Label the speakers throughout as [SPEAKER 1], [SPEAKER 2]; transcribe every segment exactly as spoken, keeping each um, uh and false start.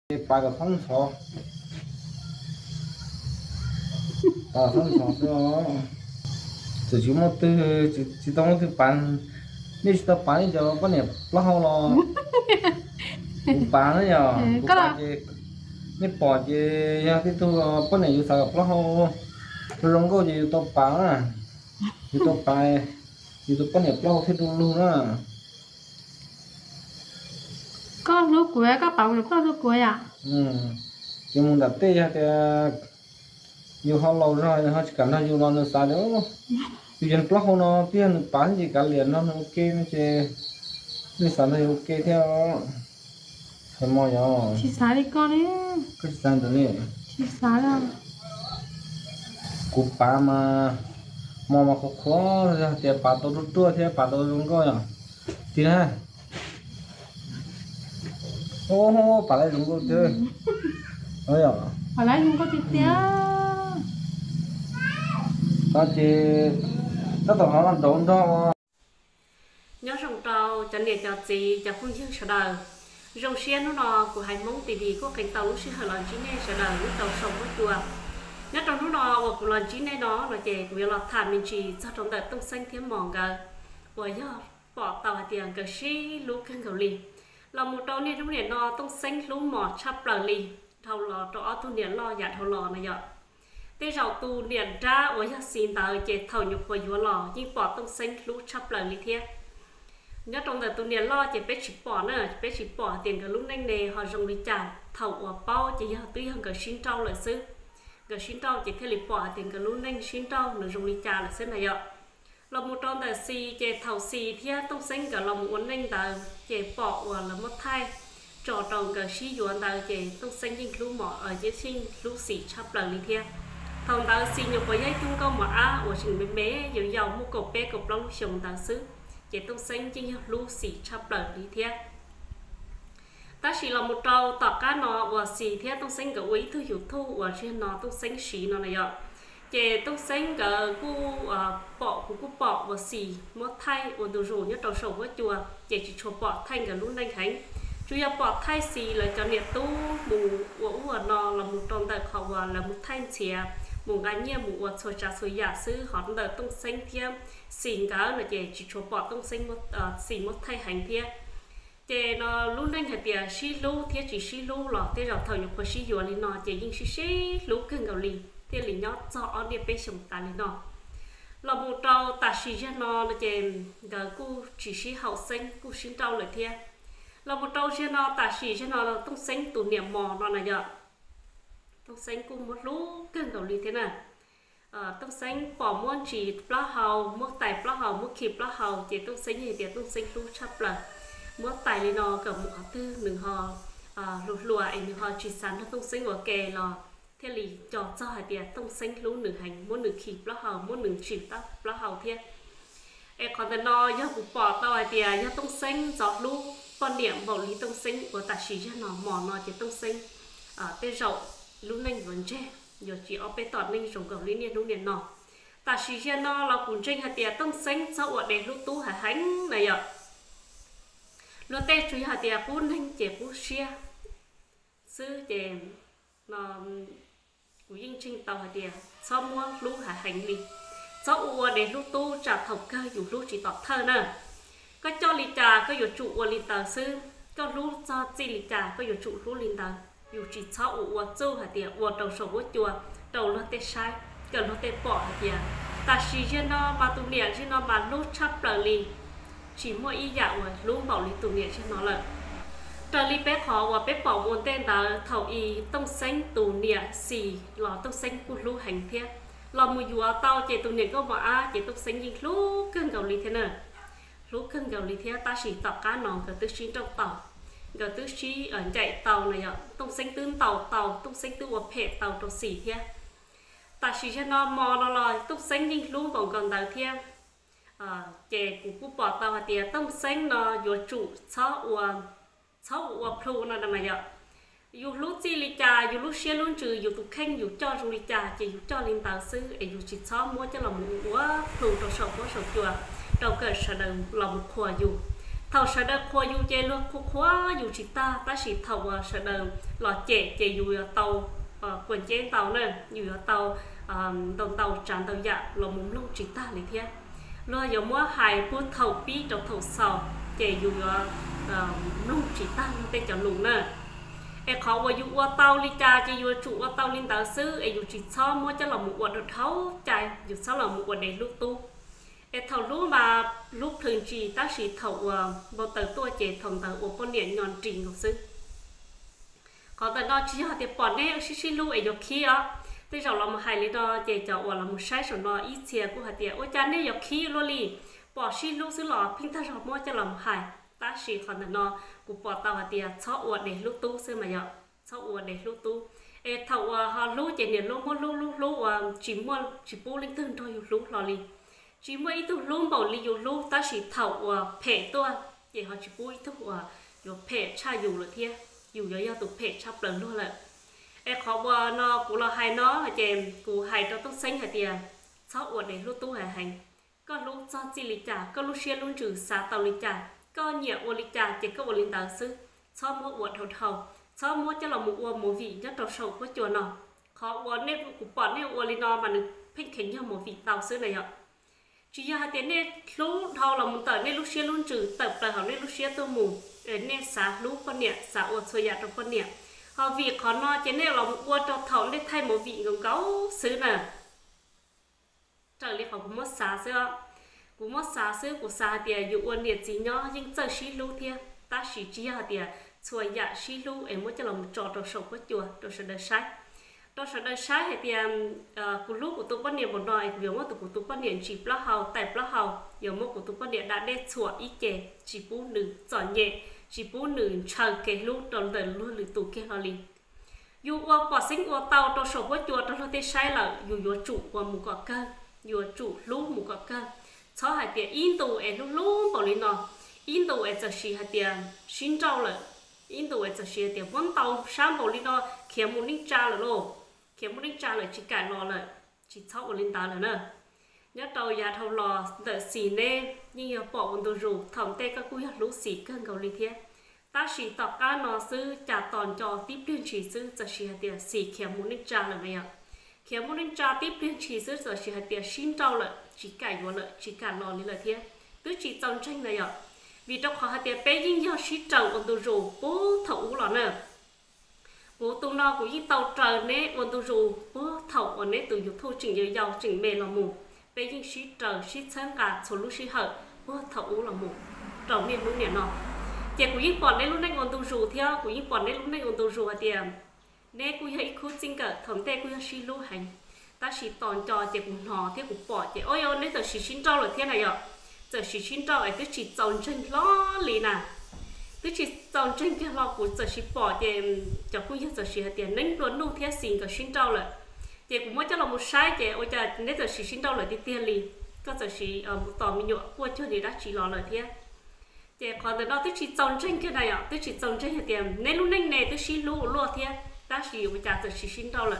[SPEAKER 1] ba cái phong sò à phong sò đó chỉ chúng một từ chỉ chỉ tông từ bán nếu chúng ta bán cho có này bao lâu lo cũng bán đấy nhở cũng bán chứ nếu bỏ chứ ya cái tu có này chúng ta bao lâu tôi không có gì tôi bán à thì tôi bán thì tôi có này bao lâu thì luôn luôn á
[SPEAKER 2] có lúc cuối các bạn có lúc cuối à
[SPEAKER 1] ừ nhưng mình đặt tê thì nhiều họ lâu rồi họ chỉ cần là nhiều lần xa nữa tuy nhiên plug nó tiền bán gì cả liền nó ok nó chơi đi sản thì ok theo thêm mọi nhỏ
[SPEAKER 2] chỉ xả đi con ấy
[SPEAKER 1] cái sản từ này
[SPEAKER 2] chỉ xả là
[SPEAKER 1] cúp ba mà mà mà khó khó thì bà tôi rút tua thì bà tôi rung coi à thì ha ô hô bà lại rung coi chơi ơi à
[SPEAKER 2] bà lại không có tiền tiền
[SPEAKER 1] ta chỉ ta tổng họ làm trốn đó
[SPEAKER 3] nhớ rồng trâu cho nên cho gì cho phương chương sợ đời rồng xuyên nó nọ của hai mông tỷ vì có cánh tàu lúc xưa hơi lần chín này sợ đời lúc tàu sông mất chùa nhớ trong nó nọ của lần chín này đó là chị của là thảm mình chỉ cho trong đợt tông xanh thêm mỏng gà của do bỏ tàu tiền cờ xí lúc cân cầu lì là một trâu này lúc này nó tông xanh lúc mỏ chắp lờ lì thầu lò trọ thu niệm lo dạ thầu lò này vậy tê rau tu niệm ra ở nhà xin tàu chị thầu nhục của vua lò nhưng bỏ tông xanh lúc chắp lờ lì thế nhớ trong đời tôi niệm lo chỉ biết chỉ bỏ nữa biết chỉ bỏ tiền cái lúc nãy này họ dùng đi trả thầu ở bao chỉ họ tuy hơn cái xin trâu lại xứ cái xin trâu chỉ theo lịch bỏ tiền cái lúc nãy xin trâu nó dùng đi trả lại xứ này ạ là một trong đời xì chỉ thầu xì thì tông xanh cả lòng uốn nãy đời chỉ bỏ và là mất thay trò trồng cái xí yuan đời chỉ tông xanh nhưng lúc mỏ ở dưới sinh lúc xì chắp lại đi theo thầu đời xì nhiều cái giấy chung công mà á ở chừng bé bé nhiều dầu mua cột bé cột lông chồng đời xứ chỉ tông xanh chính là lú xì chắp lời lý thiết ta chỉ là một trâu tọt cá nó và xì thiết tông xanh cái quý thu hiểu thu và trên nó tông xanh xì nó này ạ chỉ tông xanh cái cu bọ của cu bọ và xì mất thay và đồ rủ nhất trâu sầu với chùa chỉ chỉ cho bọ thanh cái lú nanh khánh chủ yếu bọ thay xì là cho nhiệt tu mù và nó là một trâu đại khẩu và là một thanh chè một cái nhia một vật sôi trà sôi giả sư họ đợi tông xanh thêm xỉn cá là chỉ chỉ cho bỏ tông xanh một xỉn một thay hành thêm chỉ nó luôn nên hệ tiền xí lú thế chỉ xí lú lọ thế rồi thời nhục của xí dừa lên nó chỉ nhưng xí xí lú cưng gạo lì thế liền nhót cho đi bé sùng ta lên nó là một trâu ta xí cho nó là chỉ cái cu chỉ xí hậu xanh cu xin trâu lại thêm là một trâu cho nó ta xí cho nó là tông xanh tủ niệm mò nó là vậy tông xanh cùng một lú cưng gạo lì thế này tông xanh bỏ muôn chỉ lá hầu mua tài lá hầu mua kịp lá hầu chỉ tông xanh gì thì tông xanh lú chắp là mua tài lên nó cầm một tư nửa hò lụa lụa anh nửa hò chỉ sắn tông xanh của kè lò thế lì cho cho hai tiền tông xanh lú nửa hành mua nửa kịp lá hầu mua nửa chỉ tóc lá hầu thế em còn tên nó do cũng bỏ tao hai tiền do tông xanh giọt lú con điểm bảo lý tông xanh của ta chỉ cho nó mỏ nó chỉ tông xanh tê rậu lú nanh vẫn che giờ chỉ ở bên tọt ninh trồng gạo lý niên đúng niên nọ ta chỉ cho nó là cuốn tranh hạt tiền tông xanh sau ở đây lúc tú hạt hánh này ạ lúc tết chú hạt tiền cuốn ninh chè cuốn xia sư chè nó của yên trinh tàu hạt tiền sau mua lúc hạt hành đi sau ở đây lúc tú trả thầu cơ dù lúc chỉ tọt thơ nè có cho lì trà có dù trụ ở lì tờ sư có lúc cho chi lì trà có dù trụ lúc lì tờ dù chỉ sau ở châu hạt tiền ở đầu sổ của chùa đầu nó tê sai cần nó tê bỏ hạt tiền ta chỉ cho nó mà tụ niệm cho nó mà lúc chắp lời lì chỉ mỗi ý dạo mà lúc bảo lì tụ niệm cho nó là trời lì bé khó và bé bỏ nguồn tên là thầu y tông xanh tụ niệm xì lò tông xanh của lúc hành thiết lò mùi dùa tao chỉ tụ niệm có mà chỉ tông xanh nhưng lúc cơn gạo lì thế nào lúc cơn gạo lì thế ta chỉ tạo cá nòng từ từ xin trong tàu giờ tứ chi ở chạy tàu này ạ tông xanh tương tàu tàu tông xanh tương một hệ tàu trâu xỉ thế ta chỉ cho nó mò nó lòi tông xanh nhưng luôn còn còn tàu thế chè của cú bỏ tàu hạt tiền tông xanh nó vừa trụ sáu uo sáu uo pro nó là mày ạ dù lúc chi lì trà dù lúc xe luôn trừ dù tụ khanh dù cho dù lì trà chỉ dù cho lên tàu sư dù chỉ sáu mua cho là một uo pro trâu sầu có sầu chùa đầu cỡ sợ đầu là một khỏa dù thầu sợ đợt khoa dù chè luôn khoa khoa dù chỉ ta ta chỉ thầu sợ đợt lò chè chè dù tàu quần chè tàu nè dù tàu đồng tàu tràn tàu dạ lò muốn lúc chỉ ta lấy thế lo giờ mua hài bút thầu pi trong thầu sầu chè dù lúc chỉ ta tên chọn lùng nè em khó vào dù tàu li cha chè dù chủ tàu linh tàu sư em dù chỉ cho mua cho là một quạt được thấu chạy dù sao là một quạt để lúc tu em thầu lúc mà lúc thường chỉ ta chỉ thầu vào tờ tua chè thòng tờ của con điện nhọn trình của sư có tờ đó chỉ họ thì bỏ nè xí xí lu em dù khi á thế rồi là một hai lý do chè cho là một sai số nó ít xe của họ thì ôi cha nè dù khi luôn đi bỏ xí lu xí lọ pin ta rồi mua cho làm hai ta chỉ còn là nó của bỏ tàu họ thì cho quạt để lúc tu sư mà giờ cho quạt để lúc tu em thầu họ lu chè nè lu mua lu lu lu chỉ mua chỉ bố linh tinh thôi lu lò đi chỉ mua ít tu luôn bảo li dù luôn ta chỉ thầu phê tua để họ chỉ mua ít tu dù phê cha dù là thế dù giờ giờ tụ phê cha lần luôn là em khó qua nó cũng là hai nó là chèm cũng hai cho tốt xanh hả tiền sáu ở để lúc tu hải hành có lúc cho chi lý trả có lúc xe luôn trừ xả tàu lý trả có nhiều ô lý trả chỉ có ô linh tàu sư sáu mua uột thầu thầu sáu mua cho là một uột một vị rất đầu sầu có chùa nào khó uột nên cũng bỏ nên uột lý nó mà được phết khánh cho một vị tàu sư này ạ chỉ giờ hai tiếng nên lúc thầu là một tờ nên lúc xe luôn trừ tập là họ nên lúc xe tôi mù nên xả lúc con nhẹ xả uột xôi dạ trong con nhẹ họ việc họ nói cho nên là một uột cho thầu nên thay một vị ngầm gấu sư nè trời liệt họ cũng mất xả xưa cũng mất xả xưa của xả thì dụ uột nhiệt gì nhó nhưng giờ xí lưu thiên ta xí chỉ họ thì xôi dạ xí lưu em mới cho là một trò trò sầu có chùa trò sầu đời sai trò sầu đời sai thì của lúc của tôi quan niệm một nói vì một của tôi quan niệm chỉ plug hầu tại plug hầu giờ một của tôi quan niệm đã đe chùa ý kề chỉ bú nữ giỏi nhẹ chỉ bú nữ chờ kề lúc tròn đời luôn lử tụ kề họ liền dù qua bỏ sinh qua tàu trò sầu có chùa trò thế sai là dù dù chủ qua một quả cơ dù chủ lúc một quả cơ sau hai tiền in tụ em lúc lúc bảo lên nó in tụ em giờ xí hai tiền xin trao lại in tụ em giờ xí tiền vốn tàu sáng bảo lên nó kiếm một lít trà là lô kiếm một lít trà là chỉ cài lò lại chỉ sau lên tàu là nữa nhớ tàu nhà thầu lò đợi xì nè nhưng bỏ một đồ rủ thòng tê các quý hạt lũ xì cơn cầu lý thế ta chỉ tọc cá nó sư trả toàn cho tiếp tuyên chỉ sư giờ xí hạt tiền xì kiếm một lít trà là mày ạ kiếm một lít trà tiếp tuyên chỉ sư giờ xí hạt tiền xin trao lại chỉ cài vô lại chỉ cài lò lên là thế tứ chỉ trong tranh này ạ vì trong họ hạt tiền bé nhưng do xí trầu một đồ rủ bố thầu lò nè bố tụ nó cũng như tàu trời nè ôn tụ rù bố thầu ở nè từ dục thu chỉnh giờ giàu chỉnh mê là mù bây giờ xí trời xí sáng cả số lúc xí hở bố thầu là mù trầu miền lúc nè nó chị cũng như bọn nè lúc này ôn tụ rù theo cũng như bọn nè lúc này ôn tụ rù hạt tiền nè cũng như khu sinh cả thằng tê cũng như xí lúa hành ta xí toàn cho chị cũng nọ thế cũng bỏ chị ôi ôi nè giờ xí xin trâu là thế này ạ giờ xí xin trâu ấy cứ chỉ trồng trên lo lì nè tôi chỉ trồng trên cái lò của giờ chỉ bỏ thì cho cô giờ chỉ hạt tiền nên luôn nuôi theo xin cái xin trâu lại thì cũng mới cho là một sai thì ôi trời nếu giờ chỉ xin trâu lại thì tiền liền có giờ chỉ ở một tòa mình nhọ qua cho thì đã chỉ lò lại thế thì còn từ đó tôi chỉ trồng trên cái này ạ tôi chỉ trồng trên hạt tiền nên lúc này này tôi chỉ lúa lúa thế đã chỉ ôi trời giờ chỉ xin trâu lại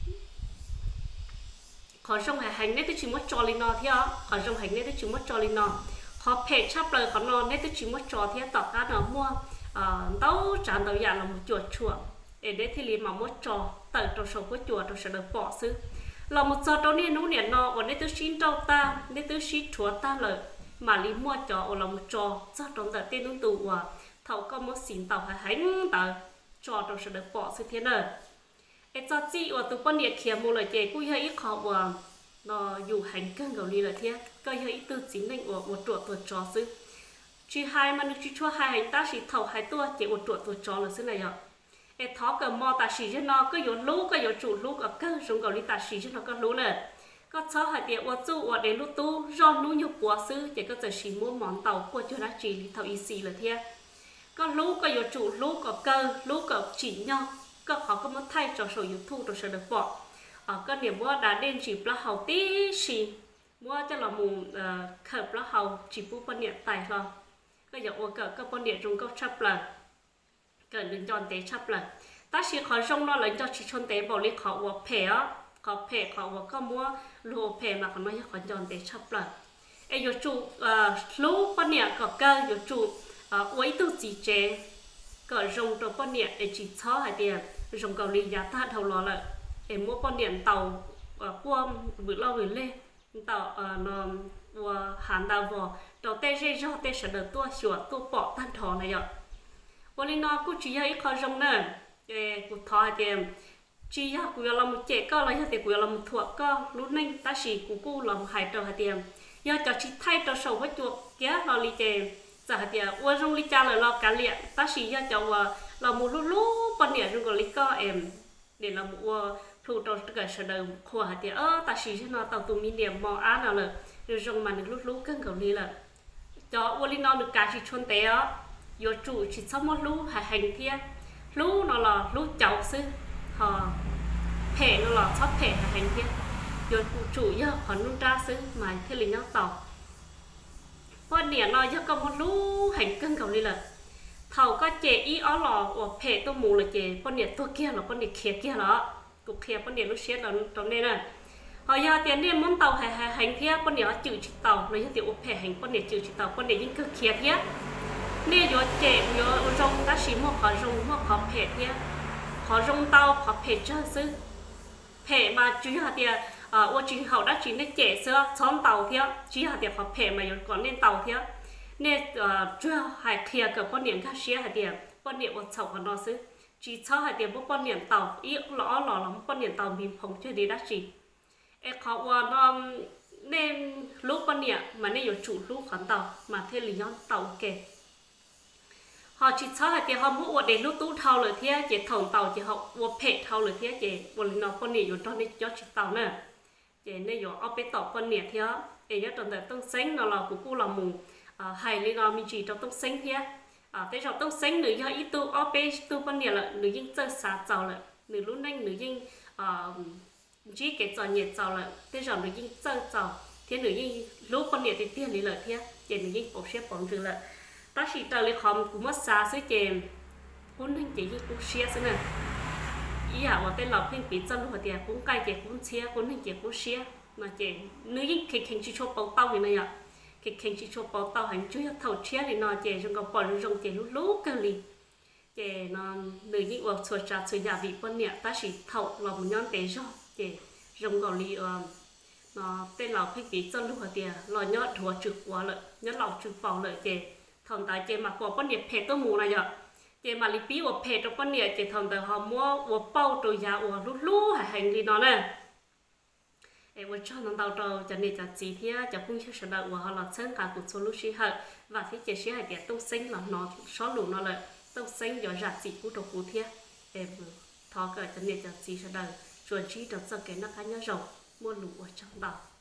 [SPEAKER 3] còn trong hải hành nên tôi chỉ muốn cho lên nó thế còn trong hành nên tôi chỉ muốn cho lên nó họ phê chấp lời họ nói nên tôi chỉ muốn cho thế tỏ cá nó mua tàu tràn tàu dạ là một chuột chuột để để thì liền mà muốn cho tờ trâu sầu của chuột rồi sẽ được bỏ xứ là một giờ trâu nên nấu nè nó còn nên tôi xin trâu ta nên tôi xin chúa ta lời mà liền mua cho là một trò cho trong tờ tên nông tù à thầu có một xin tàu hay hành tờ cho rồi sẽ được bỏ xứ thế này em cho chị ở tụ quan địa kia một lời chế cũng hơi ít khó và nó dù hành cân gầu đi là thế coi hơi ít tư chính định của một chuột tuột chó xứ chỉ hai mà được chỉ cho hai hành ta chỉ thầu hai tua chỉ một chuột tuột chó là xứ này ạ em tháo cái mò ta chỉ cho nó có yếu lú có yếu chủ lú ở cơ dùng gầu đi ta chỉ cho nó có lú này có cho hai tiệm ở chỗ ở đến lú tu do lú nhiều quá xứ chỉ có thể chỉ mua món tàu của cho nó chỉ đi thầu y xì là thế có lú có yếu chủ lú có cơ lú có chỉ nhau có họ có muốn thay cho số yếu thu rồi sẽ được bỏ ở cái điểm mua đã đến chỉ là hậu tí xì mua cho là mù khởi là hậu chỉ bu quan niệm tài lo cái giờ ở cái cái quan niệm trong câu chấp là cái lần chọn tế chấp là ta chỉ khó trong nó là cho chỉ chọn tế bảo lý họ hoặc phê á họ phê họ hoặc có mua lúa phê mà còn nói khó chọn tế chấp là ấy giờ chủ lúa quan niệm có cơ giờ chủ uống tu chỉ chế cỡ rồng tàu con điện để chỉ cho hai tiền rồng cầu lì giá ta thầu lò lại để mua con điện tàu qua bữa lâu rồi lên tàu nó hàn đào vò tàu tê dây do tê sẽ được tua sửa tua bỏ tan thò này vậyวันนี้น้องกูชี้ให้เขาจงเนินเจ้กูทอเจมชี้ให้กูยอมเจ๊ก็อะไรให้กูยอมถั่วก็รู้นิ่งตาสีกูกูลองหายตัวเจมยอจะชี้ไทยตัวสาวให้ตัวแก่เราลีเจมจะเดียวว่าจงลีจ้าเลยเราการเลี้ยตาสียอจะว่าเรามูรู้รู้ปนเนี่ยจงก็ลีก็เอ็มเดี๋ยวเราว่าถูกตัวเกิดเสด็จขวาเดียวเออตาสีฉันเราตัวตัวมีเดียมมองอ่านเอาเลยเดี๋ยวจงมันรู้รู้กันกับลีเลยจะวันนี้น้องนึกการชี้ชนเตะyo chủ chỉ sống một lú hay hành thiên lú nó là lú cháu sư họ thể nó là sắp thể hay hành thiên yo chủ yo còn nung ra sư mà thế là nhau tàu con nè nó yo có một lú hành cân cầu đi là thầu có chè ý ó lò ở thể tôi mù là chè con nè tôi kia là con nè kia kia đó cục kia con nè nó xé là trong đây nè họ yo tiền đi muốn tàu hay hay hành thiên con nè nó chịu chỉ tàu rồi yo tiền ở thể hành con nè chịu chỉ tàu con nè những cái kia kia nè yo chè yo rong ta chỉ một khó rong một khó phê thế khó rong tàu khó phê cho sư phê mà chú hạt tiền à我只好đã chỉ nên chè sữa chọn tàu thế chỉ hạt tiền khó phê mà yo còn nên tàu thế nè chú hạt kia cái con niệm khác xía hạt tiền con niệm ở chậu của nó sư chỉ cho hạt tiền một con niệm tàu ý lõ lò lắm con niệm tàu mình phong chưa đi đã chỉ em khó qua nó nên lúc con niệm mà nên yo chủ lúc khoản tàu mà thế lý do tàu kề họ chỉ cho hai tiền họ mua để lúc tú thâuเลยthế chỉ thòng tàu chỉ họ mua phê thâuเลยthế chỉวันนี้คนนี้อยู่ตอนนี้จะชิดเตาเนี่ยchỉ nênอยู่เอาไปต่อคนเนี่ยthếเอ๋ยตอนแต่ต้องเซ็งเราเรากูกูเราหมู่hay lý do mình chỉ trongต้องเซ็งthế thế rồiต้องเซ็งหรือยังอีตูเอาไปตูคนเนี่ยละหรือยิ่งเจอสาเจ้าละหรือรู้นั่งหรือยิ่งchỉ cái trò nhiệt จ้าละthế rồiหรือยิ่งเจอเจ้าthếหรือยิ่งรู้คนเนี่ยติดเตี้ยนี่เลยthế chỉหรือยิ่งปกเสียปองจึงละta chỉ tao lấy khom cũng mất xa xí chèm cũng nên chỉ như cũng xia xí nè ý àว่าเป็นเราเพิ่งปีจันทร์หัวเดียcũngใกล้เจ็บcũngเชียcũng nênเจ็บcũngเชียmà chè nữยิ่งเข่งเข่งชิโชว์เป่าเต้าอย่างนี้อ่ะเข่งเข่งชิโชว์เป่าเต้าหันช่วยเท่าเชียเลยนอนเจจงก็ปล่อยลงเจลุ้ลุ้กันเลยเจนอนnữยิ่งว่าสวดจัดสวดยาบีปนเนี่ยta chỉเท่าเรามันย้อนเตะจ่อเจจงก็ลีเออnóเป็นเราเพิ่งปีจันทร์หัวเดียเราย้อนหัวจุกหัวเลยย้อนเราจุกเป่าเลยเจthằng ta chơi mà có con nhiệt phê tôi mù này giờ chơi mà lý ở phê trong con nhiệt chơi thằng ta họ mua ở bao tôi giá ở lú lú hay hành đi nó nè em ở trong thằng tàu trâu cho nên chặt gì thế cho cũng chưa sợ đợi họ là chân cả cuộc số lúc xí hở và thế chơi xí hay để tông xanh là nó xóa lù nó lại tông xanh giờ giặt gì cũng trâu cú thế em thọ cái cho nên chặt gì sợ đợi chuẩn chỉ trong giờ cái nó khá nhớ rộng mua lù ở trong tàu